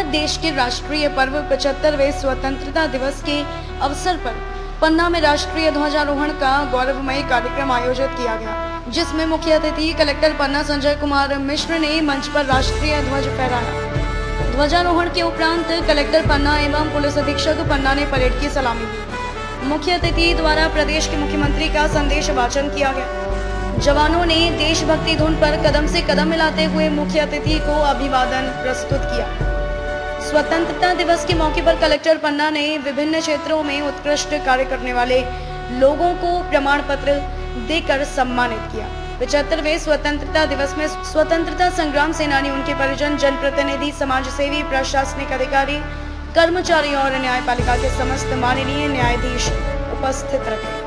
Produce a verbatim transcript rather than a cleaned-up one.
देश के राष्ट्रीय पर्व पचहत्तरवें स्वतंत्रता दिवस के अवसर पर पन्ना में राष्ट्रीय ध्वजारोहण का गौरवमय कार्यक्रम आयोजित किया गया, जिसमें मुख्य अतिथि कलेक्टर पन्ना संजय कुमार मिश्र ने मंच पर राष्ट्रीय ध्वज फहराया। ध्वजारोहण के उपरांत कलेक्टर पन्ना एवं पुलिस अधीक्षक पन्ना ने परेड की सलामी ली। मुख्य अतिथि द्वारा प्रदेश के मुख्यमंत्री का संदेश वाचन किया गया। जवानों ने देशभक्ति धुन पर कदम से कदम मिलाते हुए मुख्य अतिथि को अभिवादन प्रस्तुत किया। स्वतंत्रता दिवस के मौके पर कलेक्टर पन्ना ने विभिन्न क्षेत्रों में उत्कृष्ट कार्य करने वाले लोगों को प्रमाण पत्र देकर सम्मानित किया। पचहत्तरवें स्वतंत्रता दिवस में स्वतंत्रता संग्राम सेनानी, उनके परिजन, जनप्रतिनिधि, समाज सेवी, प्रशासनिक अधिकारी, कर्मचारी और न्यायपालिका के समस्त माननीय न्यायाधीश उपस्थित रहे।